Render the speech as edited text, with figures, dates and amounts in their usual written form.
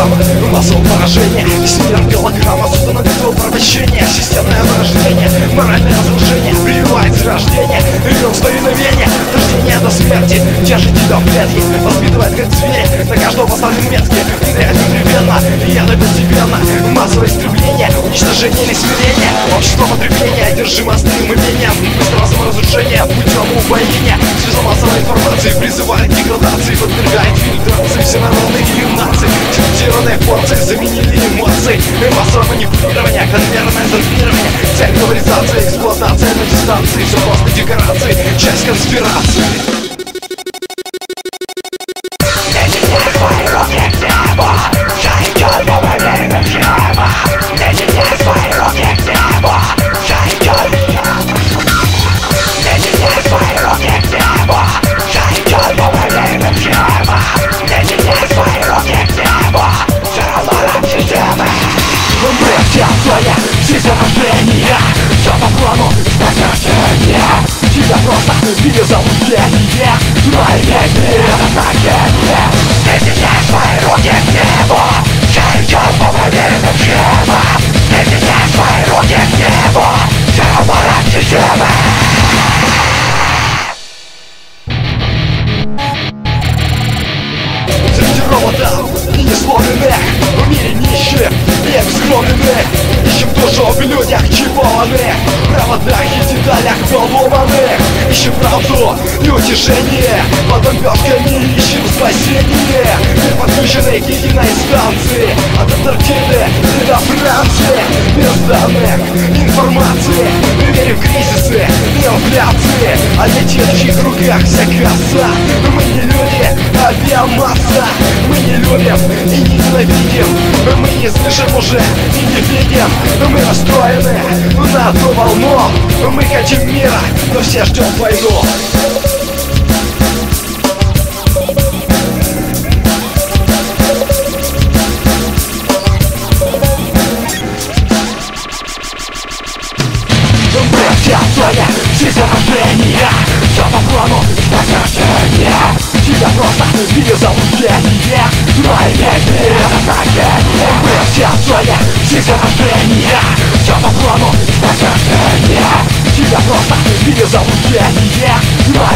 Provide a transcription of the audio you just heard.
программа массового поражения. Весь мир голограмма, создана для твоего порабощения. Системное вырождение, моральное разрушение прерывает рождение, век столкновения, рождения до смерти. Держит тебя в клетке, воспитывает как зверя. На каждого поставлен метки, внедряет непременно. И это постепенно, массовое истребление, уничтожение или смирение. Общество потребления, одержимо острым умением быстрого саморазрушения путем убоения. Средства массовой информации призывает к деградации, подвергает фильтрации всенародных наций. Синтезированные порции заменили эмоции. Массовое манипулирование, конвейерное зомбирование. Цель глобализации, эксплуатация на дистанции. Все просто декорации, часть конспирации. Рождения, все по плану возвращения. Тебя просто видел заблуждение, но имеет назначение. Соединяй свои руки к небу, я идет по проверенным схемам. Соединяй свои руки к небу, все обманут системы. Среди роботов и несломленных в мире нищих и обескровленных ищем душу в людях чипованных, в проводах и деталях поломанных. Ищем правду и утешение, под бомбежками ищем спасение. Мы подключены к единой станции, от Антарктиды до Франции. Без данных, информации, мы верим в кризисы и инфляции, а на чьих руках вся касса. Мы не люди, а биомасса. Мы не любим и не ненавидим, мы не слышим уже и не видим. Мы настроены на одну волну, мы хотим мира, но все ждем войну. Жизнь рождения, все по плану возвращения. Тебя просто видел заблуждение, но имеет назначение. Мы все отцоли, жизнь рождения, все по плану возвращения. Тебя просто видел заблуждение, но